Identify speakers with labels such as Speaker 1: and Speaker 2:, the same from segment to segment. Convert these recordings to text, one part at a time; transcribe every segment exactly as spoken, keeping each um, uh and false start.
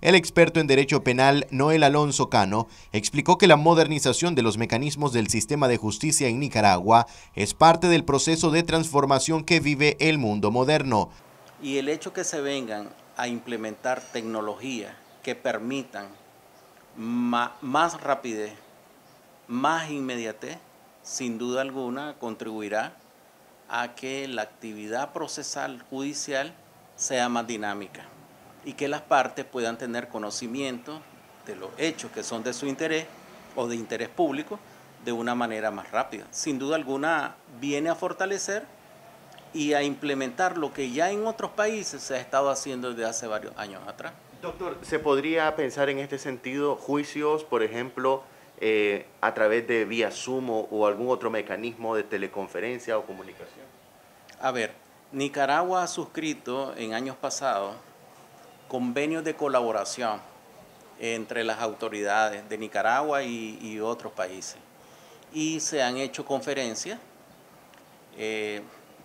Speaker 1: El experto en derecho penal Noel Alonso Cano explicó que la modernización de los mecanismos del sistema de justicia en Nicaragua es parte del proceso de transformación que vive el mundo moderno.
Speaker 2: Y el hecho que se vengan a implementar tecnología que permitan más rapidez, más inmediatez, sin duda alguna contribuirá a que la actividad procesal judicial sea más dinámica y que las partes puedan tener conocimiento de los hechos que son de su interés o de interés público de una manera más rápida. Sin duda alguna viene a fortalecer y a implementar lo que ya en otros países se ha estado haciendo desde hace varios años atrás.
Speaker 3: Doctor, ¿se podría pensar en este sentido juicios, por ejemplo, eh, a través de vía Zoom o, o algún otro mecanismo de teleconferencia o comunicación?
Speaker 2: A ver, Nicaragua ha suscrito en años pasados convenios de colaboración entre las autoridades de Nicaragua y, y otros países. Y se han hecho conferencias eh,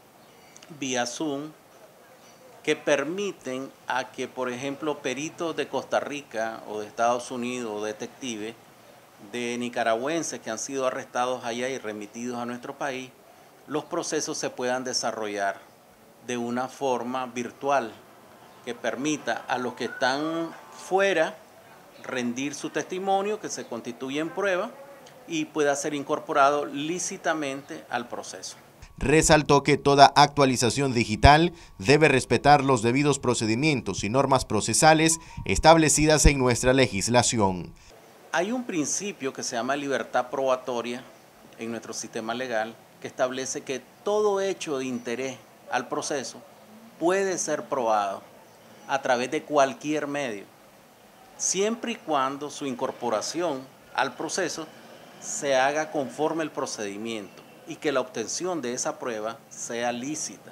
Speaker 2: vía Zoom que permiten a que, por ejemplo, peritos de Costa Rica o de Estados Unidos o detectives de nicaragüenses que han sido arrestados allá y remitidos a nuestro país, los procesos se puedan desarrollar de una forma virtual que permita a los que están fuera rendir su testimonio, que se constituye en prueba y pueda ser incorporado lícitamente al proceso.
Speaker 1: Resaltó que toda actualización digital debe respetar los debidos procedimientos y normas procesales establecidas en nuestra legislación.
Speaker 2: Hay un principio que se llama libertad probatoria en nuestro sistema legal que establece que todo hecho de interés al proceso puede ser probado a través de cualquier medio, siempre y cuando su incorporación al proceso se haga conforme al procedimiento y que la obtención de esa prueba sea lícita.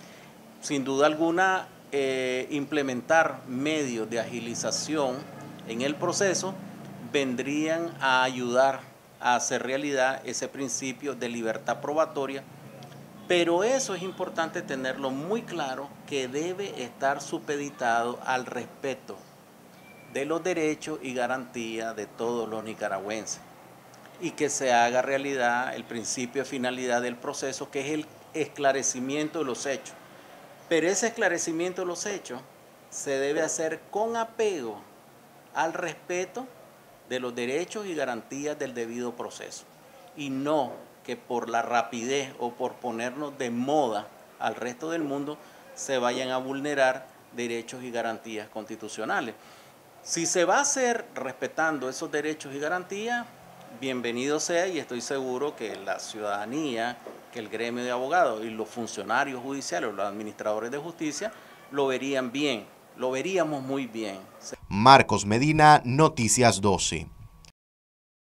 Speaker 2: Sin duda alguna, eh, implementar medios de agilización en el proceso vendrían a ayudar a hacer realidad ese principio de libertad probatoria, pero eso es importante tenerlo muy claro, que debe estar supeditado al respeto de los derechos y garantías de todos los nicaragüenses, y que se haga realidad el principio de finalidad del proceso, que es el esclarecimiento de los hechos. Pero ese esclarecimiento de los hechos se debe hacer con apego al respeto de los derechos y garantías del debido proceso, y no que por la rapidez o por ponernos de moda al resto del mundo se vayan a vulnerar derechos y garantías constitucionales. Si se va a hacer respetando esos derechos y garantías, bienvenido sea, y estoy seguro que la ciudadanía, que el gremio de abogados y los funcionarios judiciales, los administradores de justicia, lo verían bien, lo veríamos muy bien.
Speaker 1: Marcos Medina, Noticias doce.